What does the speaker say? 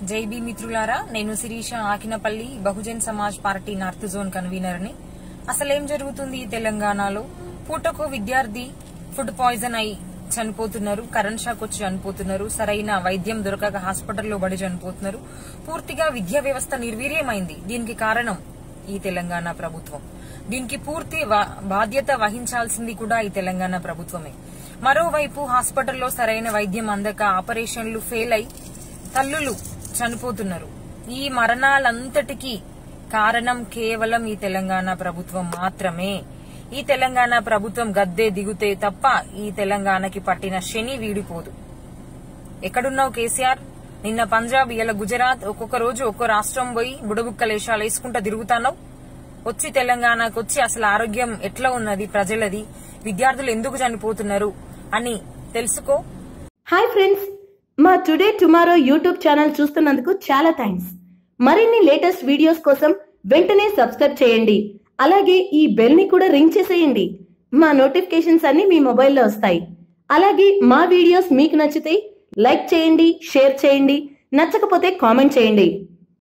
జైబీ మిత్రులారా, నేను Sirisha Akinapalli Bahujan Samaj Party North zone convener ని. అసలేం జరుగుతుంది తెలంగాణలో? పూటకు విద్యార్థి ఫుడ్ పాయిజన్ అయి చనిపోతున్నారు, కరెంట్ షాక్ వచ్చి చనిపోతున్నారు, సరైన వైద్యం దొరకక హాస్పిటల్లో పడి చనిపోతున్నారు. పూర్తిగా విద్యా వ్యవస్థ నిర్వీర్యమైంది. దీనికి కారణం ఈ తెలంగాణ ప్రభుత్వం. దీనికి పూర్తి బాధ్యత వహించాల్సింది కూడా ఈ తెలంగాణ ప్రభుత్వమే. మరోవైపు హాస్పిటల్లో సరైన వైద్యం అందక ఆపరేషన్లు ఫెయిల్ అయి తల్లులు చనిపోతున్నారు. ఈ మరణాలంతటికీ కారణం కేవలం ఈ తెలంగాణ ప్రభుత్వం మాత్రమే. ఈ తెలంగాణ ప్రభుత్వం గద్దె దిగుతే తప్ప ఈ తెలంగాణకి పట్టిన శని వీడిపోదు. ఎక్కడున్నావు కేసీఆర్? నిన్న పంజాబ్, ఇలా గుజరాత్, ఒక్కొక్క రోజు ఒక్కో రాష్ట్రం పోయి బుడబుక్కలేశాలు వేసుకుంటా తిరుగుతావు. వచ్చి తెలంగాణకు వచ్చి అసలు ఆరోగ్యం ఎట్లా ఉన్నది ప్రజలది, విద్యార్థులు ఎందుకు చనిపోతున్నారు అని తెలుసుకో. హాయ్ ఫ్రెండ్స్, మా టుడే టుమారో యూట్యూబ్ ఛానల్ చూస్తున్నందుకు చాలా థ్యాంక్స్. మరిన్ని లేటెస్ట్ వీడియోస్ కోసం వెంటనే సబ్స్క్రైబ్ చేయండి. అలాగే ఈ బెల్ ని కూడా రింగ్ చేసేయండి. మా నోటిఫికేషన్స్ అన్ని మీ మొబైల్లో వస్తాయి. అలాగే మా వీడియోస్ మీకు నచ్చితే లైక్ చేయండి, షేర్ చేయండి, నచ్చకపోతే కామెంట్ చేయండి.